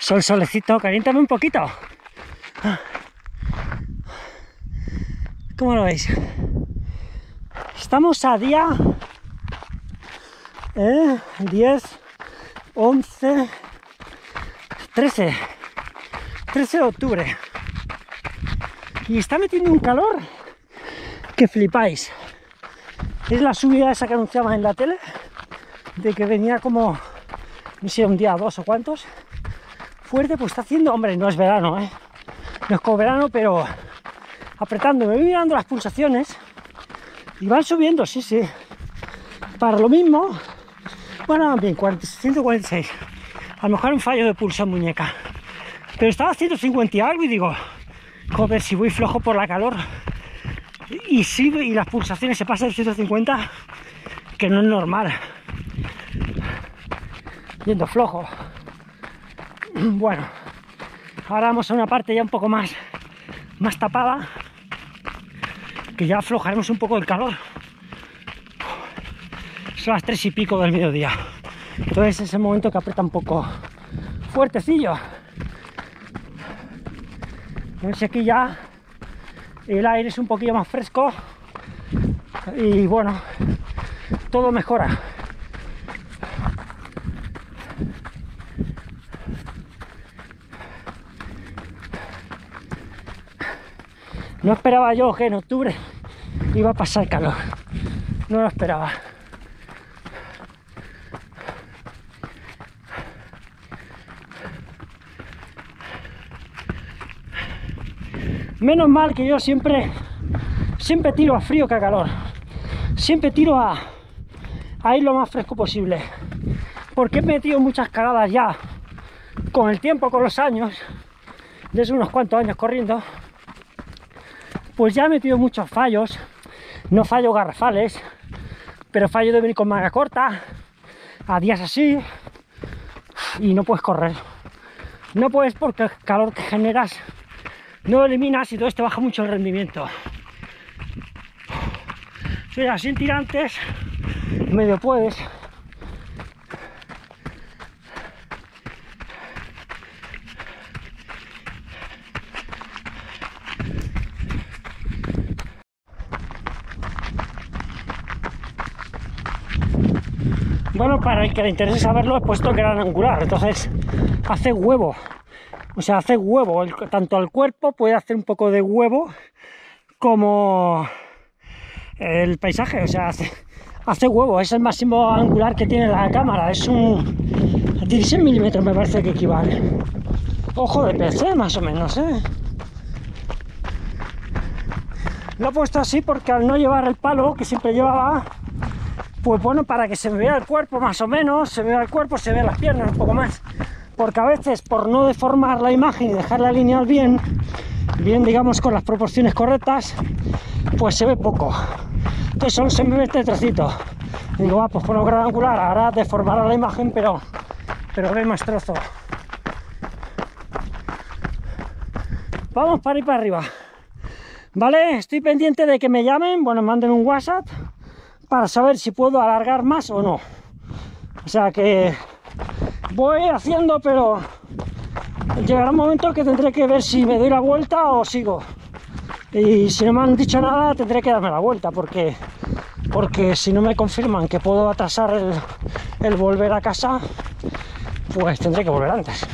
Solecito, caliéntame un poquito. ¿Cómo lo veis? Estamos a día 10, 11, 13 de octubre. Y está metiendo un calor que flipáis. Es la subida esa que anunciaban en la tele, de que venía como, no sé, un día, dos o cuántos, fuerte. Pues está haciendo, hombre, no es verano, no es como verano, pero apretando. Me voy mirando las pulsaciones y van subiendo, sí. Para lo mismo, bueno, bien, 146. A lo mejor un fallo de pulso en muñeca. Pero estaba a 150 y algo y digo, joder, si voy flojo por la calor y sigue y las pulsaciones se pasan de 150, que no es normal. Yendo flojo. Bueno, ahora vamos a una parte ya un poco más tapada, que ya aflojaremos un poco el calor. Son las 3 y pico del mediodía, entonces es el momento que aprieta un poco fuertecillo. A ver si aquí ya el aire es un poquillo más fresco y bueno, todo mejora. No esperaba yo que en octubre iba a pasar calor, no lo esperaba. Menos mal que yo siempre tiro a frío que a calor. Siempre tiro a ir lo más fresco posible. Porque he metido muchas cagadas ya con el tiempo, con los años, desde unos cuantos años corriendo. Pues ya he metido muchos fallos. No fallos garrafales, pero fallo de venir con manga corta a días así y no puedes correr. No puedes, porque el calor que generas no lo eliminas y todo esto baja mucho el rendimiento. Si así en tirantes medio puedes. Bueno, para el que le interese saberlo, he puesto gran angular, entonces hace huevo. O sea, hace huevo, tanto el cuerpo puede hacer un poco de huevo como el paisaje, o sea, hace huevo. Es el máximo angular que tiene la cámara, es un 16 milímetros me parece que equivale. Ojo de PC más o menos, Lo he puesto así porque al no llevar el palo que siempre llevaba, pues bueno, para que se me vea el cuerpo más o menos, se me vea el cuerpo, se vean las piernas un poco más. Porque a veces, por no deformar la imagen y dejarla lineal bien, digamos con las proporciones correctas, pues se ve poco. Entonces solo se me ve este trocito. Digo, pues con un gran angular, ahora deformará la imagen, pero ve más trozo. Vamos para ir para arriba. Vale, estoy pendiente de que me llamen, bueno, manden un WhatsApp para saber si puedo alargar más o no. O sea que voy haciendo, pero llegará un momento que tendré que ver si me doy la vuelta o sigo. Y si no me han dicho nada, tendré que darme la vuelta, porque si no me confirman que puedo atrasar el volver a casa, pues tendré que volver antes.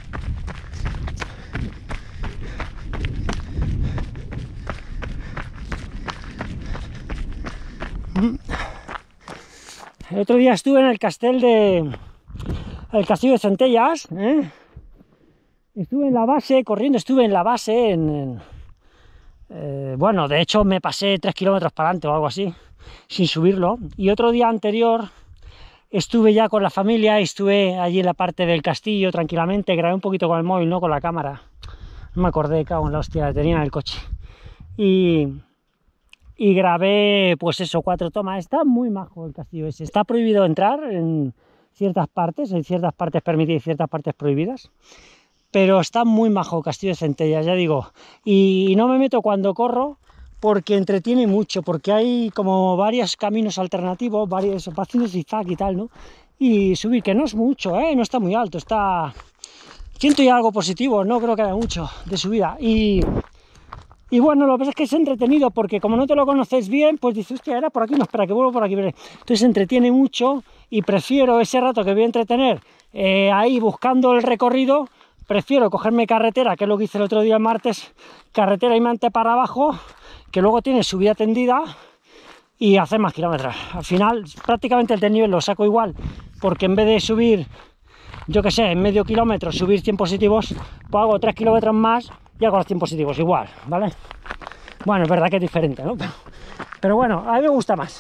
El otro día estuve en el castillo de Centellas, Estuve en la base, corriendo, bueno, de hecho me pasé 3 kilómetros para adelante o algo así, sin subirlo. Y otro día anterior estuve ya con la familia, estuve allí en la parte del castillo tranquilamente, grabé un poquito con el móvil, no con la cámara. No me acordé, cago en la hostia, tenía en el coche. Y grabé, pues eso, 4 tomas. Está muy majo el castillo ese. Está prohibido entrar en ciertas partes, permitidas y ciertas partes prohibidas. Pero está muy majo el castillo de Centellas, ya digo. Y no me meto cuando corro porque entretiene mucho, porque hay como varios caminos alternativos, haciendo zigzag y tal, ¿no? Y subir, que no es mucho, no está muy alto, está 100 y algo positivos, no creo que haya mucho de subida. Y bueno, lo que pasa es que es entretenido porque como no te lo conoces bien, pues dices, hostia, era por aquí, no, espera, que vuelvo por aquí. Entonces entretiene mucho y prefiero ese rato que voy a entretener ahí buscando el recorrido, prefiero cogerme carretera, que es lo que hice el otro día el martes, carretera y mante para abajo, que luego tiene subida tendida y hacer más kilómetros. Al final, prácticamente el desnivel lo saco igual, porque en vez de subir, yo que sé, en medio kilómetro, subir 100 positivos, pues hago 3 kilómetros más y hago los 100 positivos igual, ¿vale? Bueno, es verdad que es diferente, ¿no? Pero bueno, a mí me gusta más.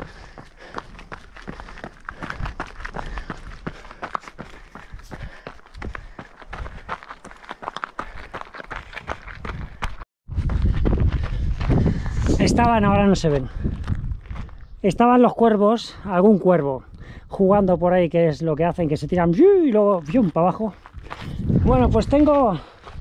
Estaban, ahora no se ven. Estaban los cuervos, algún cuervo, jugando por ahí, que es lo que hacen, que se tiran y luego para abajo. Bueno, pues tengo...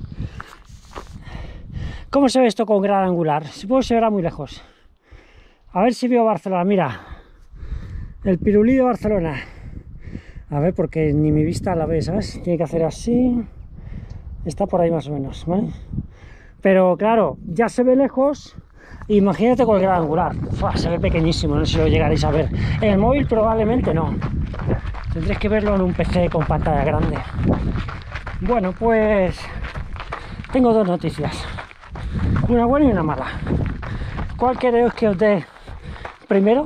¿Cómo se ve esto con gran angular? Supongo que se verá muy lejos. A ver si veo Barcelona, mira. El pirulí de Barcelona. A ver, porque ni mi vista la ve, ¿sabes? Tiene que hacer así. Está por ahí más o menos, ¿vale? Pero claro, ya se ve lejos. Imagínate con el gran angular. Uf, se ve pequeñísimo, no sé si lo llegaréis a ver. En el móvil probablemente no. Tendréis que verlo en un PC con pantalla grande. Bueno, pues... tengo dos noticias. Una buena y una mala. ¿Cuál queréis que os dé primero?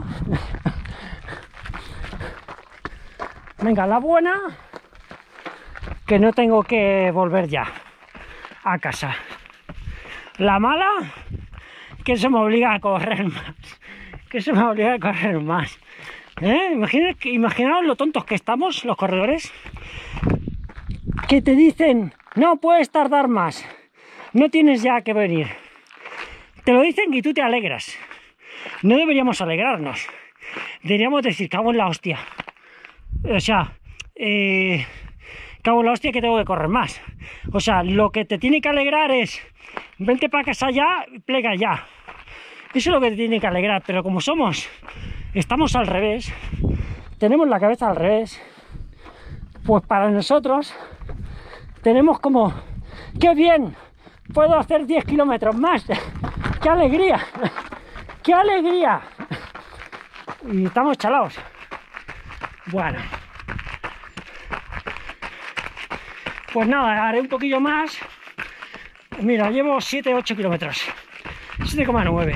Venga, la buena, que no tengo que volver ya a casa. La mala, que se me obliga a correr más. Que se me obliga a correr más. Imaginaos lo tontos que estamos, los corredores, que te dicen, no puedes tardar más, no tienes ya que venir. Te lo dicen y tú te alegras. No deberíamos alegrarnos. Deberíamos decir, cago en la hostia. O sea, cago en la hostia que tengo que correr más. O sea, lo que te tiene que alegrar es, vente para casa ya, plega ya. Eso es lo que te tiene que alegrar, pero como estamos al revés, tenemos la cabeza al revés, pues para nosotros tenemos como, ¡qué bien! Puedo hacer 10 kilómetros más. ¡Qué alegría! ¡Qué alegría! Y estamos chalados. Bueno. Pues nada, haré un poquillo más. Mira, llevo 7-8 kilómetros. 7,9.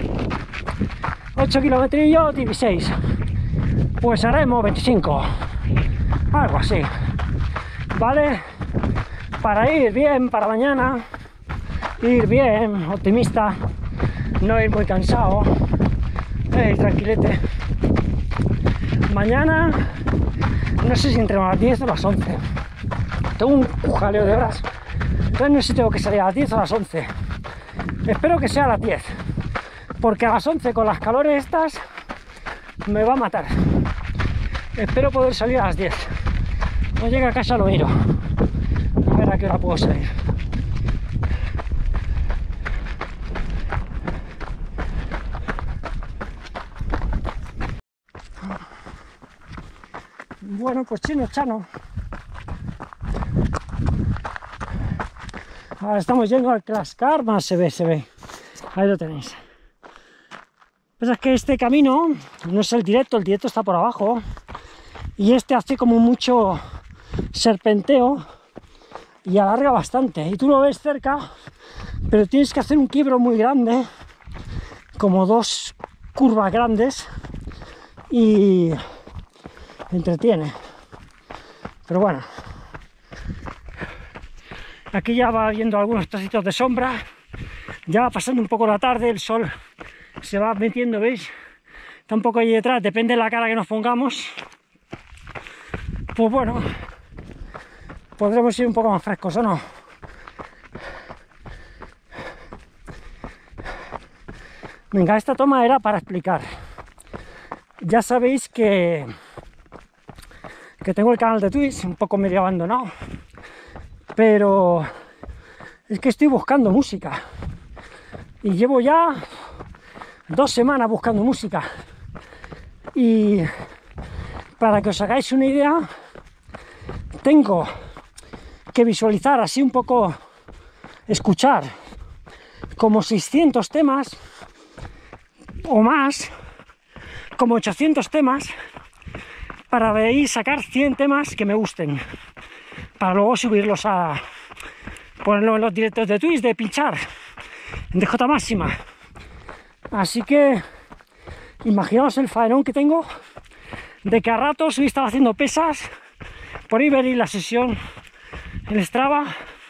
8 kilometrillos, 16. Pues haremos 25. Algo así. ¿Vale? Para ir bien para mañana. Ir bien, optimista. No ir muy cansado. Tranquilete. Mañana, no sé si entre las 10 o las 11. Tengo un jaleo de horas. Entonces no sé si tengo que salir a las 10 o a las 11. Espero que sea a las 10. Porque a las 11 con las calores estas me va a matar. Espero poder salir a las 10. No llegue a casa lo miro. A ver a qué hora puedo salir. Bueno, pues chano. Ahora estamos yendo al Clascar, más se ve. Ahí lo tenéis. Pues es que este camino no es el directo está por abajo. Y este hace como mucho serpenteo y alarga bastante. Y tú lo ves cerca, pero tienes que hacer un quiebro muy grande, como 2 curvas grandes, y entretiene. Pero bueno, aquí ya va viendo algunos trocitos de sombra, ya va pasando un poco la tarde, el sol se va metiendo, ¿veis? Está un poco ahí detrás, depende de la cara que nos pongamos. Pues bueno, podremos ir un poco más frescos, ¿o no? Venga, esta toma era para explicar. Ya sabéis que tengo el canal de Twitch un poco medio abandonado, pero es que estoy buscando música y llevo ya 2 semanas buscando música. Y para que os hagáis una idea, tengo que visualizar, así un poco escuchar como 600 temas o más, como 800 temas, para de ahí sacar 100 temas que me gusten, para luego subirlos a ponerlo en los directos de Twitch, de pinchar en DJ máxima. Así que imaginaos el faenón que tengo de que a ratos hoy estaba haciendo pesas, por ahí veréis la sesión en Strava,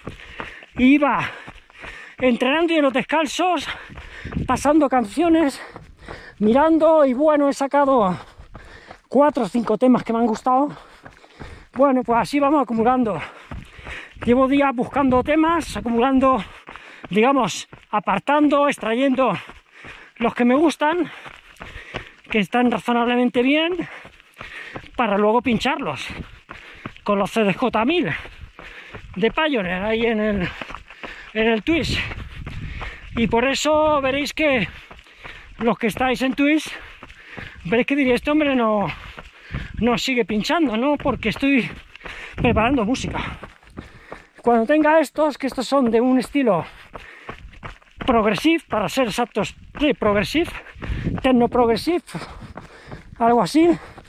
y iba entrenando y en los descalzos, pasando canciones, mirando, y bueno, he sacado 4 o 5 temas que me han gustado. Bueno, pues así vamos acumulando. Llevo días buscando temas, acumulando, digamos, apartando, extrayendo los que me gustan, que están razonablemente bien, para luego pincharlos con los CDJ1000 de Pioneer ahí en el Twitch. Y por eso veréis que los que estáis en Twitch veréis que diréis, este hombre no sigue pinchando, ¿no? Porque estoy preparando música. Cuando tenga estos, que estos son de un estilo progressive, para ser exactos, progressive, techno progressive, algo así.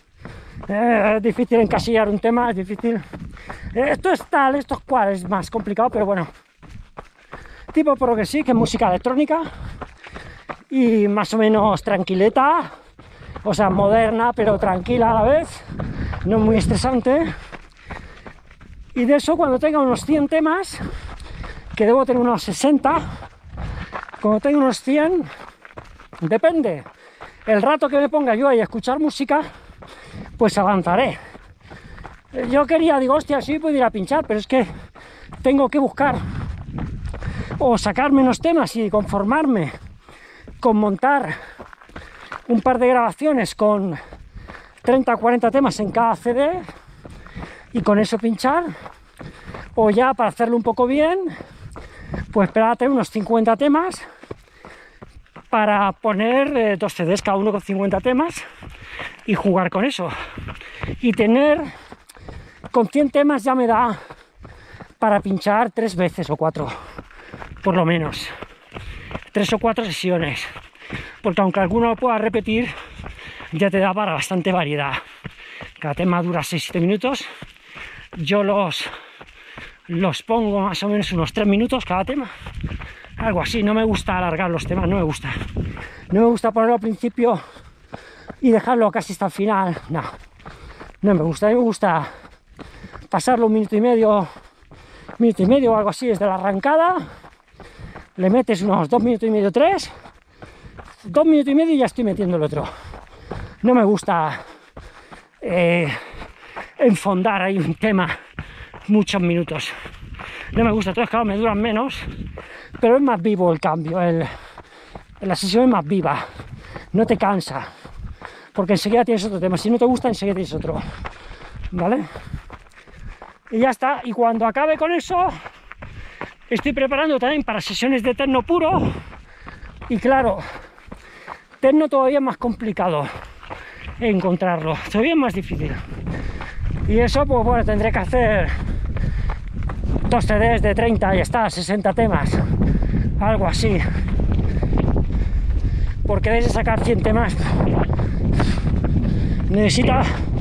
Es difícil encasillar un tema, es difícil. Esto es tal, esto es cual, es más complicado, pero bueno. Tipo progressive, que es música electrónica y más o menos tranquileta, o sea, moderna, pero tranquila a la vez, no muy estresante. Y de eso, cuando tenga unos 100 temas, que debo tener unos 60, cuando tenga unos 100, depende el rato que me ponga yo ahí a escuchar música, pues avanzaré. Yo quería, digo, hostia, sí puedo ir a pinchar, pero es que tengo que buscar o sacar menos temas y conformarme con montar un par de grabaciones con 30 o 40 temas en cada CD y con eso pinchar, o ya para hacerlo un poco bien, pues esperar a tener unos 50 temas para poner 2 CDs cada uno con 50 temas y jugar con eso. Y tener, con 100 temas ya me da para pinchar 3 veces o 4, por lo menos. 3 o 4 sesiones. Porque aunque alguno lo pueda repetir, ya te da para bastante variedad. Cada tema dura 6-7 minutos. Yo los pongo más o menos unos 3 minutos cada tema. Algo así, no me gusta alargar los temas, no me gusta. No me gusta ponerlo al principio y dejarlo casi hasta el final. No me gusta. A mí me gusta pasarlo 1 minuto y medio o algo así desde la arrancada. Le metes unos 2 minutos y medio, 3. 2 minutos y medio y ya estoy metiendo el otro. No me gusta enfondar ahí un tema muchos minutos. No me gusta, entonces claro, me duran menos, pero es más vivo el cambio, la sesión es más viva, no te cansa, porque enseguida tienes otro tema, si no te gusta enseguida tienes otro, ¿vale? Y ya está, y cuando acabe con eso, estoy preparando también para sesiones de techno puro, y claro, techno todavía es más complicado encontrarlo, todavía es más difícil, y eso pues bueno, tendré que hacer 2 CDs de 30 y está, 60 temas, algo así, porque debes de sacar 100 temas, necesita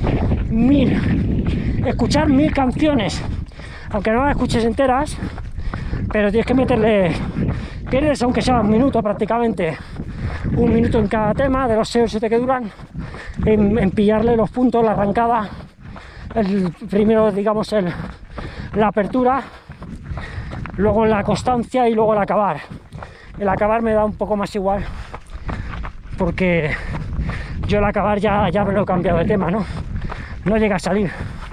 1000, escuchar 1000 canciones, aunque no las escuches enteras, pero tienes que meterle, pierdes aunque sea 1 minuto prácticamente, 1 minuto en cada tema, de los 6 o 7 que duran, en pillarle los puntos, la arrancada, el primero, digamos, la apertura, luego la constancia y luego el acabar. El acabar me da un poco más igual, porque yo el acabar ya me lo he cambiado de tema, no llega a salir.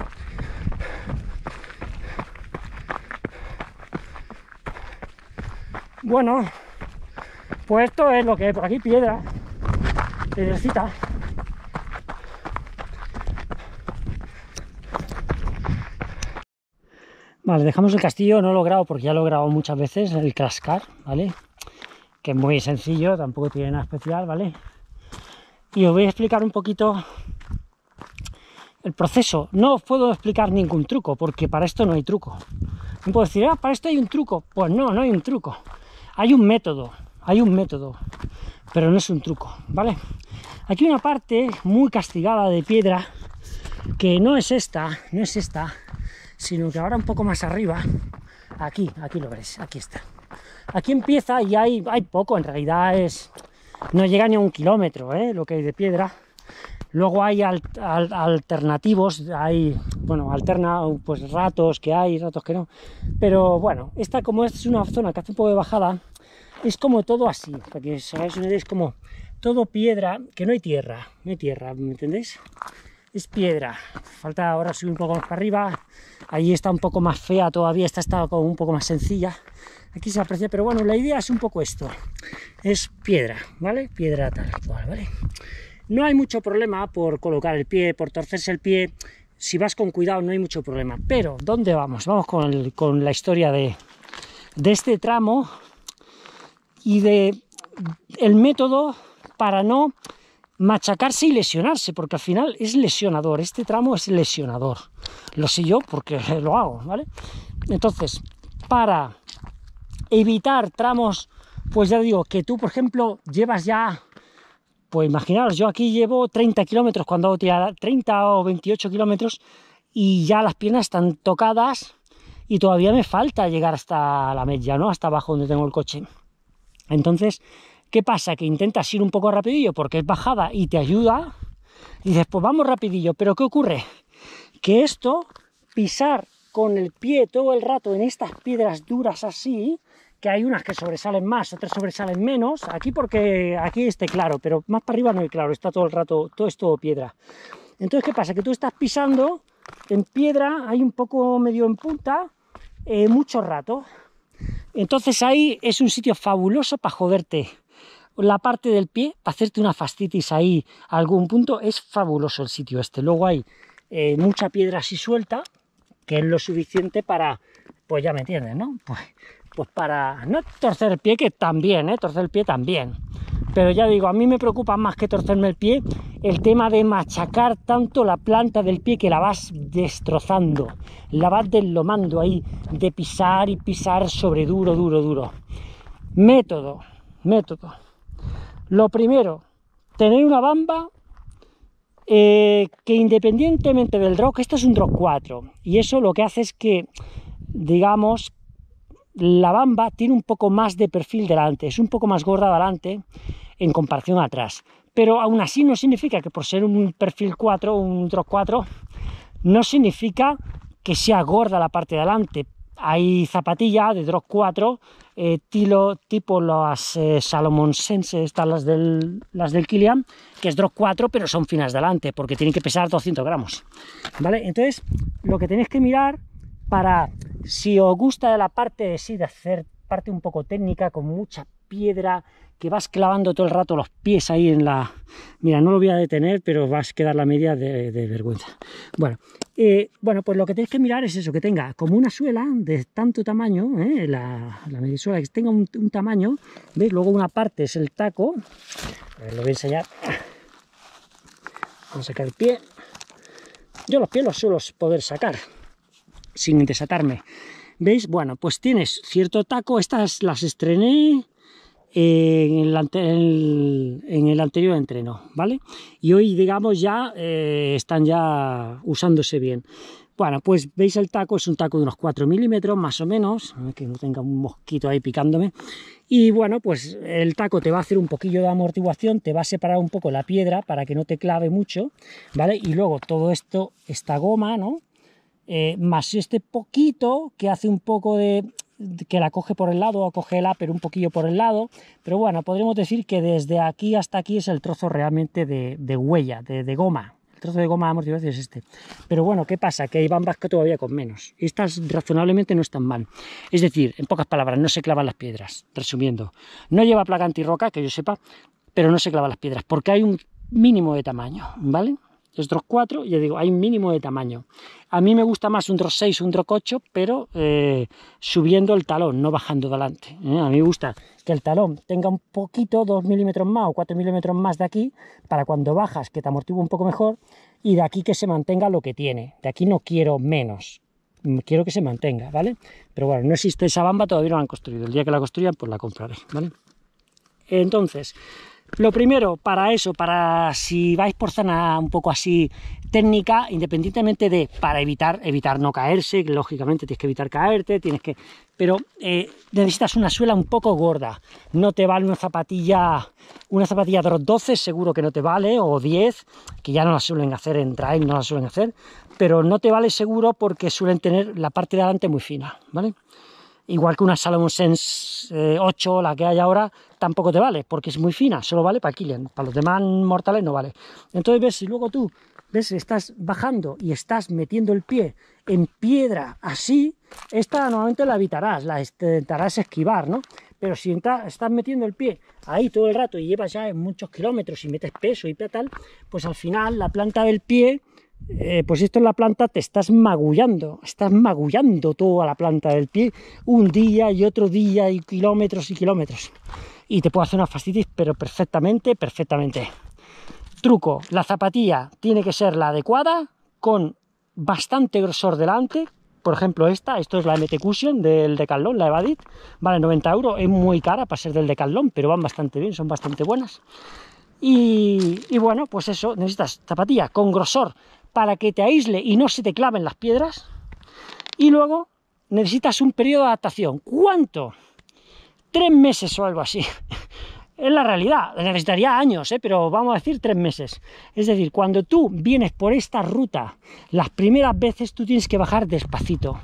Bueno, pues esto es lo que hay por aquí, piedra, piedrecita. Vale, dejamos el castillo, no lo he grabado porque ya lo he grabado muchas veces, el Crash Car, ¿vale? Que es muy sencillo, tampoco tiene nada especial, ¿vale? Y os voy a explicar un poquito el proceso. No os puedo explicar ningún truco, porque para esto no hay truco. Me puedo decir, para esto hay un truco. Pues no, no hay un truco. Hay un método, pero no es un truco, ¿vale? Aquí una parte muy castigada de piedra, que no es esta, sino que ahora un poco más arriba, aquí lo veréis, aquí está. Aquí empieza y hay poco, en realidad no llega ni a 1 kilómetro, lo que hay de piedra. Luego hay alternativos, alterna pues ratos que hay, ratos que no. Pero bueno, esta como es una zona que hace un poco de bajada, es como todo así, para que os hagáis una idea, es como todo piedra, que no hay tierra, ¿me entendéis? Es piedra, falta ahora subir un poco más para arriba, ahí está un poco más fea todavía, esta está como un poco más sencilla, aquí se aprecia, pero bueno, la idea es un poco esto, es piedra, ¿vale? Piedra tal cual, ¿vale? No hay mucho problema por colocar el pie, por torcerse el pie, si vas con cuidado no hay mucho problema, pero ¿dónde vamos? Vamos con la historia de este tramo y de el método para no machacarse y lesionarse, porque al final es lesionador, este tramo es lesionador, lo sé yo porque lo hago, ¿vale? Entonces, para evitar tramos, pues ya digo, que tú, por ejemplo, llevas ya, pues imaginaos, yo aquí llevo 30 kilómetros cuando hago tirada, 30 o 28 kilómetros, y ya las piernas están tocadas, y todavía me falta llegar hasta la media, ¿no? Hasta abajo donde tengo el coche. Entonces, ¿qué pasa? Que intentas ir un poco rapidillo porque es bajada y te ayuda, y dices, pues vamos rapidillo, pero ¿qué ocurre? Que esto, pisar con el pie todo el rato en estas piedras duras así, que hay unas que sobresalen más, otras sobresalen menos, aquí porque aquí esté claro, pero más para arriba no hay claro, está todo el rato, todo es todo piedra. Entonces, ¿qué pasa? Que tú estás pisando en piedra, hay un poco medio en punta, mucho rato. Entonces ahí es un sitio fabuloso para joderte la parte del pie, para hacerte una fascitis ahí a algún punto, es fabuloso el sitio este. Luego hay mucha piedra así suelta, que es lo suficiente para, pues ya me entiendes, ¿no? Pues para no torcer el pie, que también, torcer el pie también. Pero ya digo, a mí me preocupa más que torcerme el pie el tema de machacar tanto la planta del pie que la vas destrozando, la vas deslomando ahí, de pisar y pisar sobre duro, duro, duro. Método. Lo primero, tener una bamba que independientemente del drop, esto es un drop 4, y eso lo que hace es que, digamos, la bamba tiene un poco más de perfil delante, es un poco más gorda delante en comparación a atrás, pero aún así no significa que por ser un perfil 4, un drop 4, no significa que sea gorda la parte de delante. Hay zapatillas de drop 4, tipo las Salomon Sense, estas las del Kilian, que es drop 4, pero son finas delante, porque tienen que pesar 200 gramos, ¿vale? Entonces, lo que tenéis que mirar para, si os gusta la parte de hacer parte un poco técnica, con mucha piedra, que vas clavando todo el rato los pies ahí en la... Mira, no lo voy a detener, pero vas a quedar la media de vergüenza. Bueno, pues lo que tenéis que mirar es eso, que tenga como una suela de tanto tamaño, la medisuela, que tenga un tamaño, ¿veis? Luego una parte es el taco, a ver, lo voy a enseñar. Vamos a sacar el pie. Yo los pies los suelo poder sacar sin desatarme. ¿Veis? Bueno, pues tienes cierto taco, estas las estrené en el anterior entreno, ¿vale? Y hoy, digamos, ya están ya usándose bien. Bueno, pues veis el taco, es un taco de unos 4 milímetros más o menos, que no tenga un mosquito ahí picándome. Y bueno, pues el taco te va a hacer un poquillo de amortiguación, te va a separar un poco la piedra para que no te clave mucho, ¿vale? Y luego todo esto, esta goma, ¿no? Más este poquito que hace un poco de que la coge por el lado, o coge el upper un poquillo por el lado, pero bueno, podríamos decir que desde aquí hasta aquí es el trozo realmente de huella, de goma. El trozo de goma de amortiguación es este. Pero bueno, ¿qué pasa? Que hay bambas que todavía con menos. Estas razonablemente no están mal. Es decir, en pocas palabras, no se clavan las piedras, resumiendo. No lleva placa antirroca, que yo sepa, pero no se clavan las piedras, porque hay un mínimo de tamaño, ¿vale? Es drop 4, ya digo, hay un mínimo de tamaño. A mí me gusta más un drop 6 o un drop 8, pero subiendo el talón, no bajando delante. A mí me gusta que el talón tenga un poquito, 2 milímetros más o 4 milímetros más de aquí, para cuando bajas que te amortigue un poco mejor, y de aquí que se mantenga lo que tiene. De aquí no quiero menos. quiero que se mantenga, ¿vale? Pero bueno, no existe esa bamba, todavía no la han construido. El día que la construyan, pues la compraré, ¿vale? Entonces, lo primero para eso, para si vais por zona un poco así técnica, independientemente de para evitar no caerse, que lógicamente tienes que evitar caerte, pero necesitas una suela un poco gorda. No te vale una zapatilla de los 12, seguro que no te vale, o 10, que ya no la suelen hacer en trail, no la suelen hacer, pero no te vale seguro porque suelen tener la parte de adelante muy fina, ¿vale? Igual que una Salomon Sense 8, la que hay ahora, tampoco te vale, porque es muy fina, solo vale para Kilian, para los demás mortales no vale. Entonces ves, si luego tú ves, estás bajando y estás metiendo el pie en piedra así, esta normalmente la evitarás, la intentarás esquivar, ¿no? Pero si estás metiendo el pie ahí todo el rato y llevas ya muchos kilómetros y metes peso y tal, pues al final la planta del pie, pues esto en la planta te estás magullando toda la planta del pie, un día y otro día y kilómetros, y te puede hacer una fascitis, pero perfectamente. Truco: la zapatilla tiene que ser la adecuada, con bastante grosor delante. Por ejemplo, esto es la MT Cushion del Decathlon, la Evadit, vale 90 €, es muy cara para ser del Decathlon, pero van bastante bien, son bastante buenas. Y bueno, pues eso, necesitas zapatilla con grosor para que te aísle y no se te claven las piedras. Y luego necesitas un periodo de adaptación. ¿Cuánto? 3 meses o algo así. Es la realidad, necesitaría años, pero vamos a decir 3 meses. Es decir, cuando tú vienes por esta ruta, las primeras veces tú tienes que bajar despacito,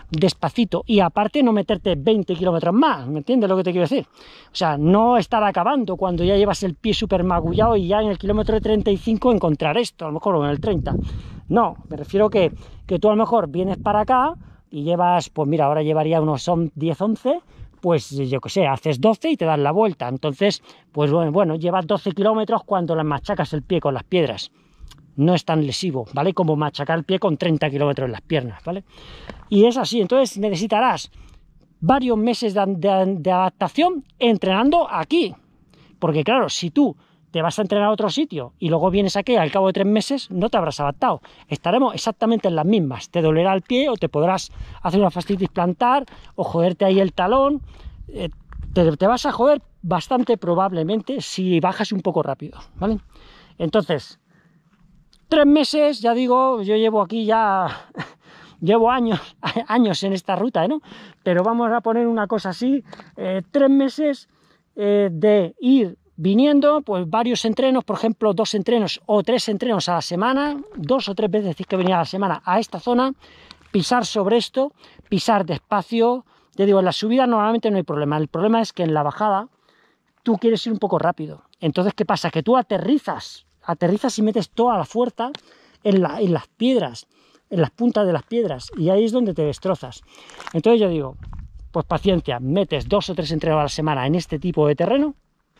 y aparte no meterte 20 kilómetros más, ¿me entiendes lo que te quiero decir? O sea, no estar acabando cuando ya llevas el pie súper magullado y ya en el kilómetro 35 encontrar esto, a lo mejor en el 30. No, me refiero que tú a lo mejor vienes para acá y llevas, pues mira, ahora llevaría unos 10, 11, pues yo qué sé, haces 12 y te das la vuelta. Entonces, pues bueno, llevas 12 kilómetros cuando le machacas el pie con las piedras. No es tan lesivo, ¿vale? Como machacar el pie con 30 kilómetros en las piernas, ¿vale? Y es así, entonces necesitarás varios meses de adaptación entrenando aquí. Porque claro, si tú te vas a entrenar a otro sitio y luego vienes aquí al cabo de 3 meses, no te habrás adaptado. Estaremos exactamente en las mismas. Te dolerá el pie o te podrás hacer una fascitis plantar o joderte ahí el talón. Te vas a joder bastante probablemente si bajas un poco rápido, ¿vale? Entonces, 3 meses, ya digo, yo llevo aquí ya... Llevo años en esta ruta, ¿no? Pero vamos a poner una cosa así, 3 meses de ir viniendo, pues varios entrenos, por ejemplo, 2 entrenos o 3 entrenos a la semana, 2 o 3 veces que venía a la semana a esta zona, pisar sobre esto, pisar despacio. Te digo, en la subida normalmente no hay problema, el problema es que en la bajada tú quieres ir un poco rápido. Entonces, ¿qué pasa? Que tú aterrizas y metes toda la fuerza en las piedras, en las puntas de las piedras, y ahí es donde te destrozas. Entonces yo digo, pues paciencia, metes 2 o 3 entrenos a la semana en este tipo de terreno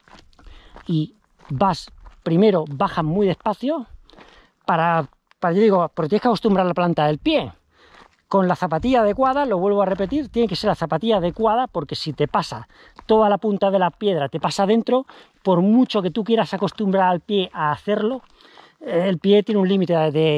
y primero bajas muy despacio yo digo, porque tienes que acostumbrar la planta del pie. Con la zapatilla adecuada, lo vuelvo a repetir, tiene que ser la zapatilla adecuada, porque si te pasa toda la punta de la piedra, te pasa adentro, por mucho que tú quieras acostumbrar al pie a hacerlo, el pie tiene un límite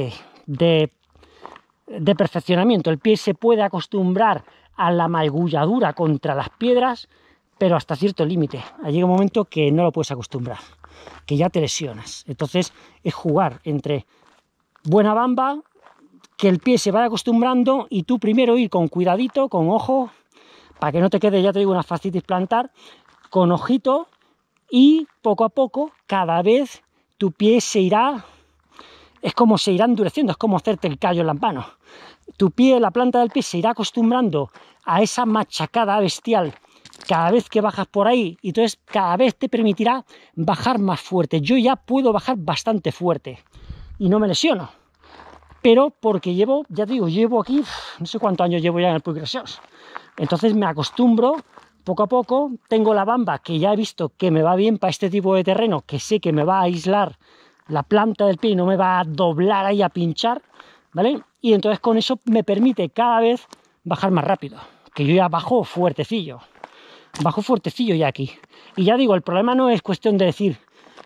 de perfeccionamiento. El pie se puede acostumbrar a la magulladura contra las piedras, pero hasta cierto límite. Llega un momento que no lo puedes acostumbrar, que ya te lesionas. Entonces es jugar entre buena bamba, que el pie se vaya acostumbrando y tú primero ir con cuidadito, con ojo, para que no te quede, ya te digo, una fascitis plantar, con ojito, y poco a poco, cada vez tu pie se irá endureciendo, es como hacerte el callo en las manos. Tu pie, la planta del pie, se irá acostumbrando a esa machacada bestial cada vez que bajas por ahí, y entonces cada vez te permitirá bajar más fuerte. Yo ya puedo bajar bastante fuerte y no me lesiono, pero porque llevo aquí, no sé cuántos años llevo ya en el Puig Graciós. Entonces me acostumbro poco a poco, tengo la bamba que ya he visto que me va bien para este tipo de terreno, que sé que me va a aislar la planta del pie y no me va a doblar ahí a pinchar, ¿vale? Y entonces con eso me permite cada vez bajar más rápido, que yo ya bajo fuertecillo ya aquí. Y ya digo, el problema no es cuestión de decir,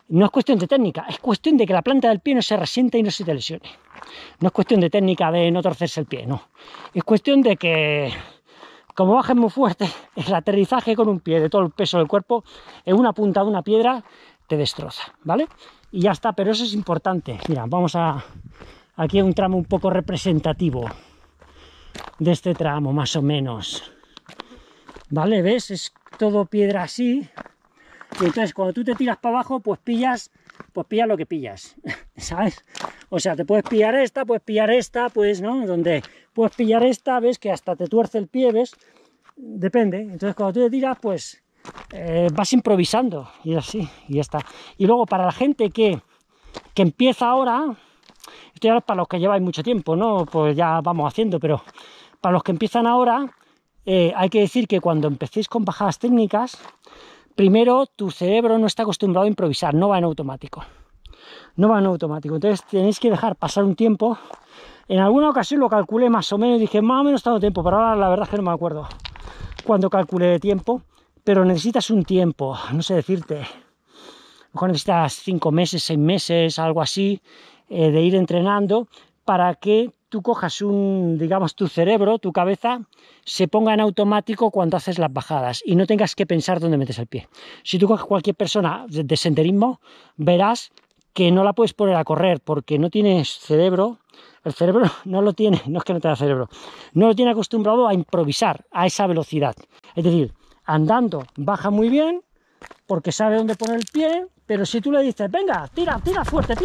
No es cuestión de técnica, es cuestión de que la planta del pie no se resienta y no se te lesione. No es cuestión de técnica de no torcerse el pie, no. Es cuestión de que, como bajes muy fuerte, el aterrizaje con un pie de todo el peso del cuerpo en una punta de una piedra te destroza, ¿vale? Y ya está, pero eso es importante. Mira, vamos a... Aquí hay un tramo un poco representativo de este tramo, más o menos. ¿Vale? ¿Ves? Es todo piedra así. Y entonces cuando tú te tiras para abajo, pues pillas lo que pillas, ¿sabes? O sea, te puedes pillar esta, pues, ¿no? Donde puedes pillar esta, ves que hasta te tuerce el pie, ¿ves? Depende. Entonces cuando tú te tiras, pues vas improvisando y así, y ya está. Y luego para la gente que empieza ahora, esto ya es para los que lleváis mucho tiempo, ¿no? Pues ya vamos haciendo, pero para los que empiezan ahora, hay que decir que cuando empecéis con bajadas técnicas, primero, tu cerebro no está acostumbrado a improvisar, no va en automático. No va en automático. Entonces tenéis que dejar pasar un tiempo. En alguna ocasión lo calculé más o menos y dije, más o menos tanto tiempo, pero ahora la verdad es que no me acuerdo cuando calculé de tiempo. Pero necesitas un tiempo, no sé decirte. A lo mejor necesitas 5 meses, 6 meses, algo así, de ir entrenando para que tú cojas digamos, tu cerebro, tu cabeza, se ponga en automático cuando haces las bajadas y no tengas que pensar dónde metes el pie. Si tú coges cualquier persona de senderismo, verás que no la puedes poner a correr porque no tienes cerebro. El cerebro no lo tiene, no es que no tenga cerebro, no lo tiene acostumbrado a improvisar a esa velocidad. Es decir, andando baja muy bien porque sabe dónde poner el pie, pero si tú le dices, venga, tira fuerte,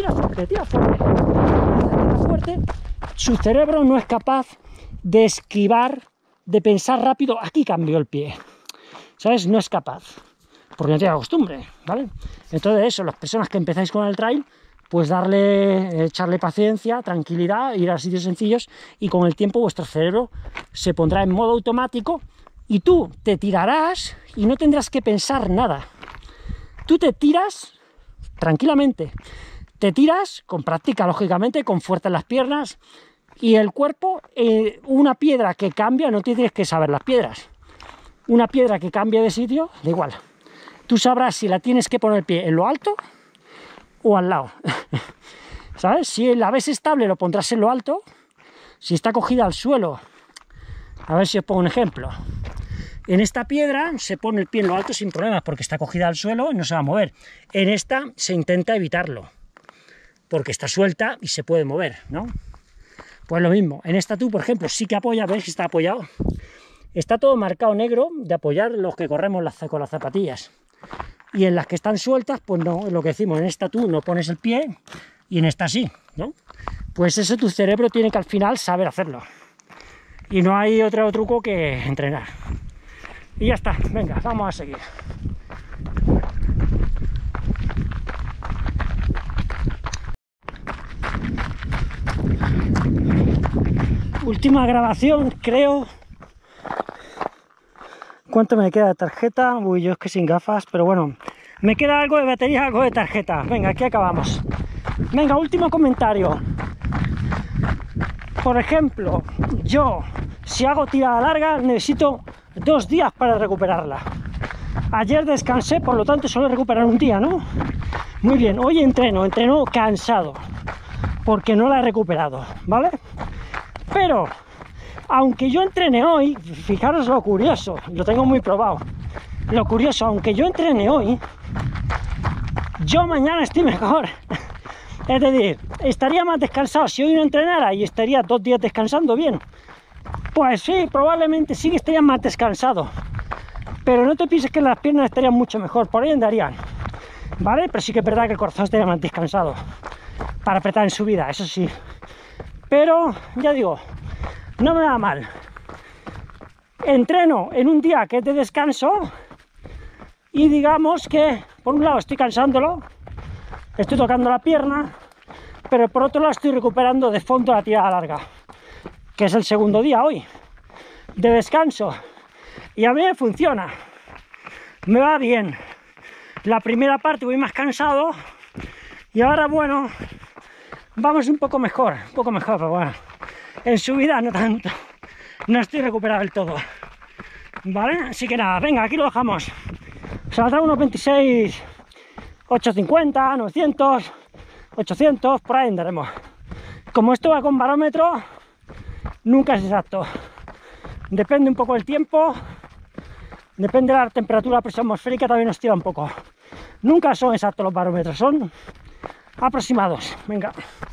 su cerebro no es capaz de esquivar, de pensar rápido, aquí cambio el pie, ¿sabes? No es capaz, porque no tiene costumbre, ¿vale? Entonces eso, las personas que empezáis con el trail, pues echarle paciencia, tranquilidad, ir a sitios sencillos y con el tiempo vuestro cerebro se pondrá en modo automático y tú te tirarás y no tendrás que pensar nada. Tú te tiras tranquilamente, te tiras con práctica, lógicamente, con fuerza en las piernas y el cuerpo, una piedra que cambia, no tienes que saber las piedras. Una piedra que cambia de sitio, da igual. Tú sabrás si la tienes que poner el pie en lo alto o al lado. ¿Sabes? Si la ves estable, lo pondrás en lo alto. Si está cogida al suelo, a ver si os pongo un ejemplo. En esta piedra se pone el pie en lo alto sin problemas porque está cogida al suelo y no se va a mover. En esta se intenta evitarlo porque está suelta y se puede mover, ¿no? Pues lo mismo. En esta tú, por ejemplo, sí que apoya, ¿ves que está apoyado? Está todo marcado negro de apoyar los que corremos con las zapatillas. Y en las que están sueltas, pues no, es lo que decimos. En esta tú no pones el pie y en esta sí, ¿no? Pues eso tu cerebro tiene que al final saber hacerlo. Y no hay otro truco que entrenar. Y ya está, venga, vamos a seguir. Última grabación, creo. ¿Cuánto me queda de tarjeta? Uy, yo es que sin gafas, pero bueno. Me queda algo de batería, algo de tarjeta. Venga, aquí acabamos. Venga, último comentario. Por ejemplo, yo, si hago tirada larga, necesito 2 días para recuperarla. Ayer descansé, por lo tanto solo recuperar un día, ¿no? Muy bien, hoy entreno cansado, porque no la he recuperado, ¿vale? Pero, aunque yo entrene hoy, fijaros lo curioso, lo tengo muy probado. Lo curioso, aunque yo entrene hoy, yo mañana estoy mejor. Es decir, estaría más descansado si hoy no entrenara y estaría 2 días descansando bien. Pues sí, probablemente sí que estaría más descansado. Pero no te pienses que las piernas estarían mucho mejor, por ahí andarían. ¿Vale? Pero sí que es verdad que el corazón estaría más descansado para apretar en subida, eso sí. Pero, ya digo, no me da mal. Entreno en un día que es de descanso y digamos que, por un lado, estoy cansándolo, estoy tocando la pierna, pero por otro lado estoy recuperando de fondo la tirada larga, que es el segundo día hoy, de descanso. Y a mí me funciona, me va bien. La primera parte voy más cansado y ahora, bueno, vamos un poco mejor, pero bueno, en subida no tanto, no estoy recuperado del todo, ¿vale? Así que nada, venga, aquí lo dejamos. Saldrá unos 26 850, 900, 800, por ahí andaremos. Como esto va con barómetro, nunca es exacto. Depende un poco del tiempo, depende de la temperatura, la presión atmosférica, también nos tira un poco. Nunca son exactos los barómetros, son aproximados. Venga.